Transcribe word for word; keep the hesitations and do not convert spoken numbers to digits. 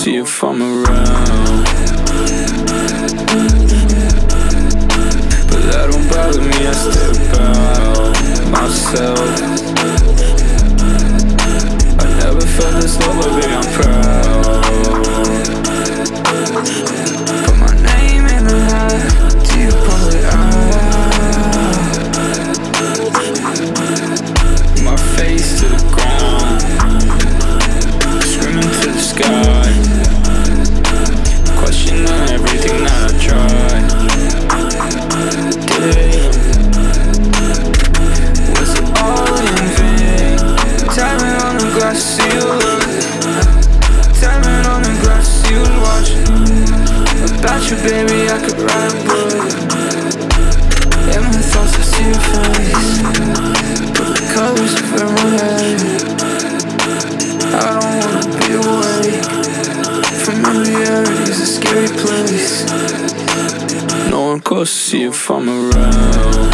see if I'm around, but that don't bother me. I stay about myself. I never felt this love, but baby, I'm proud. Put my name in the hat, do you pull it out? My face to the ground, screaming to the sky, questioning everything that I tried. Damn, was it all in vain? Timing on the glass ceiling, timing on the glass ceiling, watching about you, baby, I could write a book. In my thoughts I see your face, but the colors are in my head. I don't wanna be awake. Familiarity's a scary place. No one close to see if I'm around.